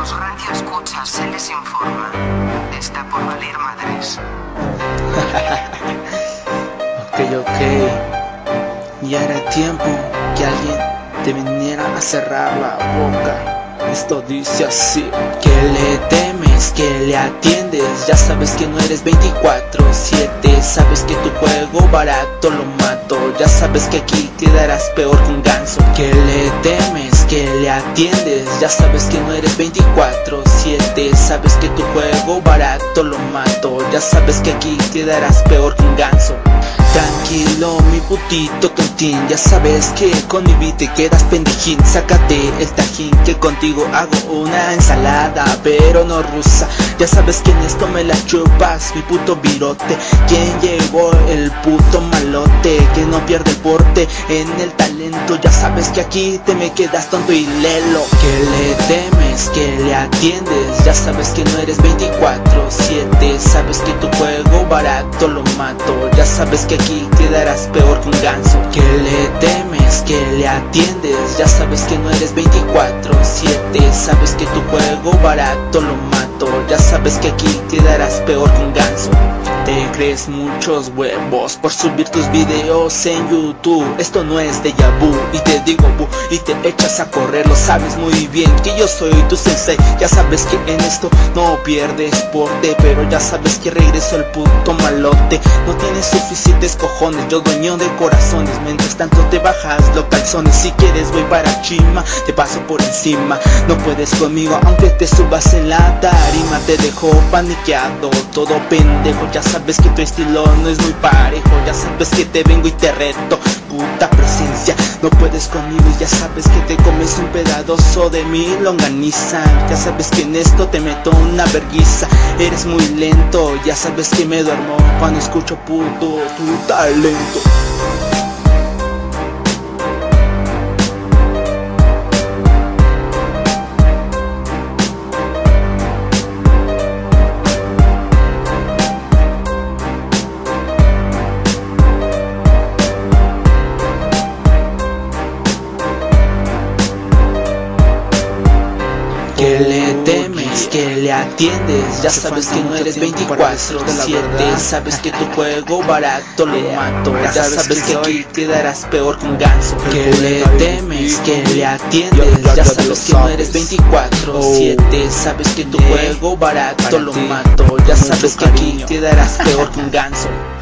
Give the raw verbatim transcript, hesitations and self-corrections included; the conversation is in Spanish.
los radioescuchas se les informa. Está por valer madres. Ok, ok. Ya era tiempo que alguien te viniera a cerrar la boca. Esto dice así: que le temes, que le atiendes. Ya sabes que no eres veinticuatro siete. Sabes que tu juego barato lo mato. Ya sabes que aquí quedarás peor que un ganso. Que le temes, que le atiendes. Ya sabes que no eres veinticuatro siete. Sabes que tu juego barato lo mato. Ya sabes que aquí quedarás peor que un ganso. Tranquilo, mi putito tontín, ya sabes que con mi beat te quedas pendejín. Sácate el tajín, que contigo hago una ensalada, pero no rusa. Ya sabes que en esto me la chupas, mi puto virote. ¿Quién llegó? El puto malote, que no pierde el porte en el talento. Ya sabes que aquí te me quedas tonto y lelo. Que le temes, que le atiendes. Ya sabes que no eres veinticuatro siete. Sabes que tu juego barato lo mato. Ya sabes que aquí quedarás peor que un ganso. Que le temes, que le atiendes. Ya sabes que no eres veinticuatro siete. Sabes que tu juego barato lo mato. Ya sabes que aquí quedarás peor que un ganso. Te crees muchos huevos por subir tus videos en YouTube. Esto no es déjà vu, y te digo bu, y te echas a correr. Lo sabes muy bien que yo soy tu sensei. Ya sabes que en esto no pierdes porte, pero ya sabes que regreso el puto malote. No tienes suficientes cojones, yo dueño de corazones. Mientras tanto te bajas los calzones. Si quieres voy para Chima, te paso por encima. No puedes conmigo aunque te subas en la tarima. Te dejo paniqueado, todo pendejo. Ya sabes que tu estilo no es muy parejo. Ya sabes que te vengo y te reto, puta presencia. No puedes conmigo y ya sabes que te comes un pedazo de mi longaniza. Ya sabes que en esto te meto una verguiza. Eres muy lento, ya sabes que me duermo cuando escucho puto tu talento. Que le temes, que le atiendes. Ya sabes que no eres veinticuatro siete. Sabes que tu juego barato lo mato. Ya sabes que aquí quedarás peor que un ganso. Que le temes, que le atiendes. Ya sabes que no eres veinticuatro siete. Sabes que tu juego barato lo mato. Ya sabes que aquí quedarás peor que un ganso.